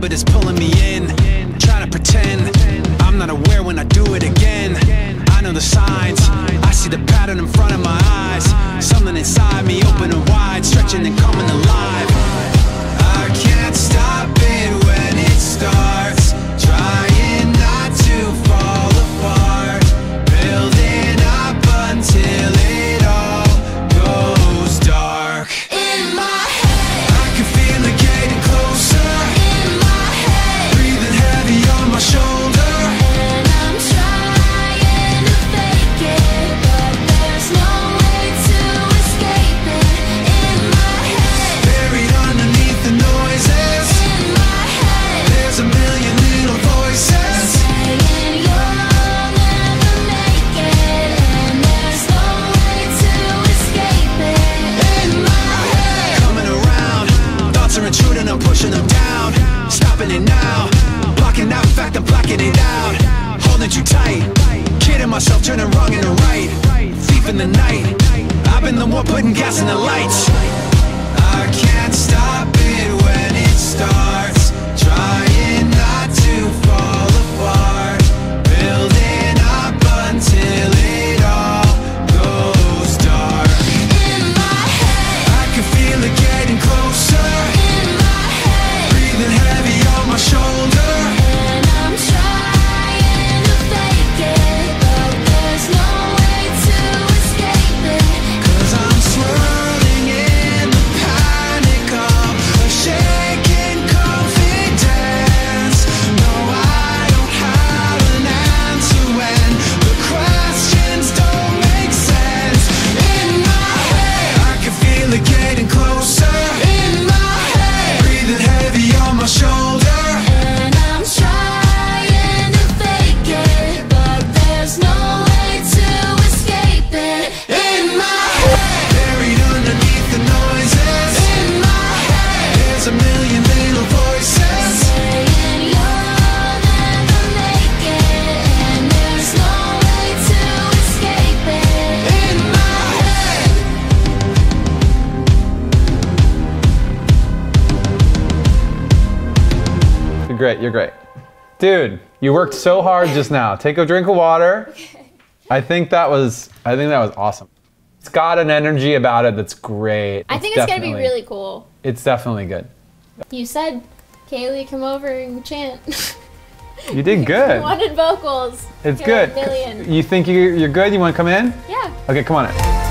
but it's pulling me in. Trying to pretend I'm not aware when I do it again. I know the signs, I see the pattern in front of my eyes. Something inside me open and wide, stretching and coming alive. I can't stop it when it starts, trying not to fall apart, building up until it all goes dark. In my head, I can feel it getting closer. In my head, breathing heavy on my shoulder. And I'm trying to fake it, but there's no way to escape it. In my head, buried underneath the noises. In my head, there's a million little voices saying you'll never make it, and there's no way to escape it. In my head, coming around, thoughts are intruding, I'm pushing them down, stopping it now, blocking out, in fact I'm blocking it out, holding too tight, kidding myself, turning wrong into right, thief in the night, I've been the one putting gas in the lights. I can't stop it when it starts, trying not to fall apart, building up until it all goes dark. In my head, I can feel it getting closer. In my head, breathing heavy on my shoulder. And I'm trying to fake it, but there's no way to escape it. 'Cause I'm swirling in the panic of a shaken confidence. No, I don't have an answer when the questions don't make sense. In my head, I can feel it getting closer. In my head, breathing heavy on my shoulder. And I'm trying to fake it, but there's no way to escape it. In my head, buried underneath the noises. In my head, there's a million little voices saying you'll never make it, and there's no way to escape it. In my head. You're great, you're great. Dude, you worked so hard just now. Take a drink of water. I think that was awesome. It's got an energy about it that's great. I think it's gonna be really cool. It's definitely good. You said, Kaylee, come over and chant. You did good. You wanted vocals. It's You're good. a million. You think you're good? You want to come in? Yeah. Okay, come on in.